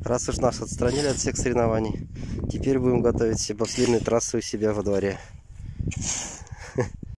Раз уж нас отстранили от всех соревнований, теперь будем готовить себе бобслейные трассы у себя во дворе.